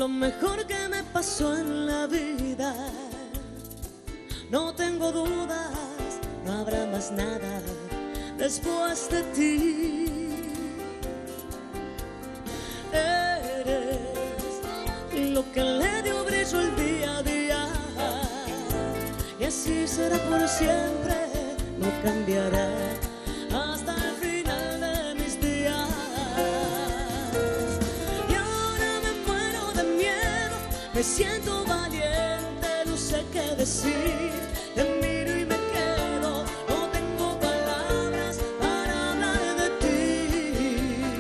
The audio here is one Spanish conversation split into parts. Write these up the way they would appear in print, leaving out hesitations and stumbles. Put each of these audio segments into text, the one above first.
lo mejor que me pasó en la vida. No tengo dudas, no habrá más nada después de ti. Eres lo que le dio brillo el día a día, y así será por siempre, no cambiará hasta el final de mis días. Y ahora me muero de miedo, me siento valiente, no sé qué decir. Te miro y me quedo, no tengo palabras para hablar de ti.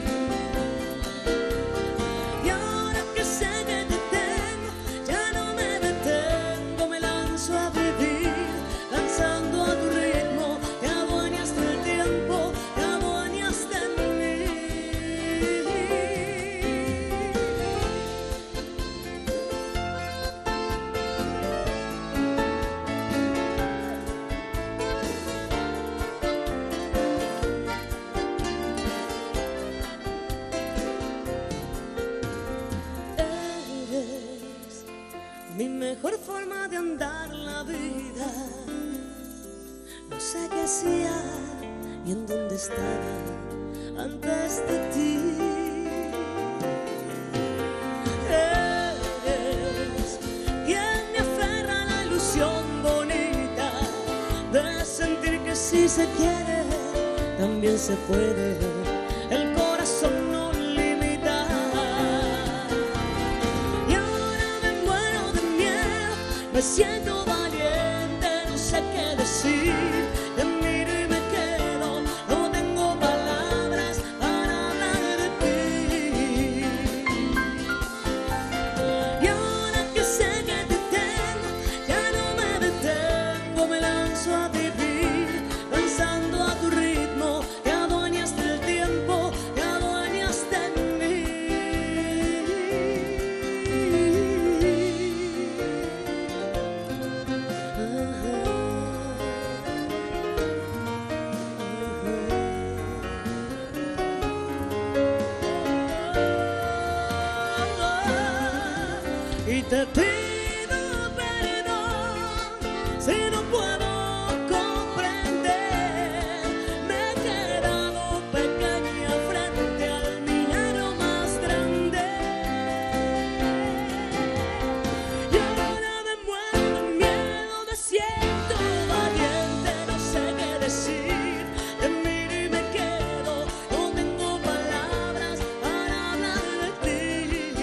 Y ahora que sé que te tengo, ya no me detengo, me lanzo a vivir, danzando a tu ritmo. Te adueñas del tiempo, te adueñas de mí. Eres mi mejor forma de andar la vida. No sé qué hacía y en dónde estaba antes de ti. Eres quien me aferra a la ilusión bonita de sentir que si se quiere, también se puede. El corazón no limita. Y ahora me muero de miedo, me siento valiente, no sé qué decir. Te miro y me quedo, no tengo palabras para hablar de ti. Y ahora que sé que te tengo, ya no me detengo, me lanzo a vivir, danzando a tu ritmo. Te adueñas del tiempo, te adueñas de mí. Y te pido perdón si no puedo comprender. Me he quedado pequeña frente al milagro más grande. Y ahora me muero de miedo, me siento valiente, no sé qué decir. Te miro y me quedo, no tengo palabras para hablar de ti.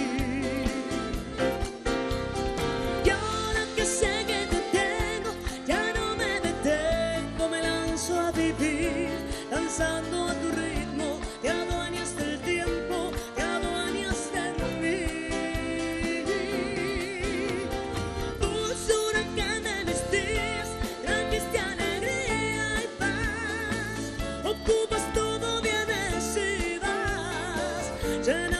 Y ahora que sé que te tengo, ya no me detengo, me lanzo a vivir, danzando a tu ritmo. Te adueñas del tiempo, te adueñas de mí. Dulzura que de mis días, trajiste alegría y paz. Ocupas todo, vienes y vas, llena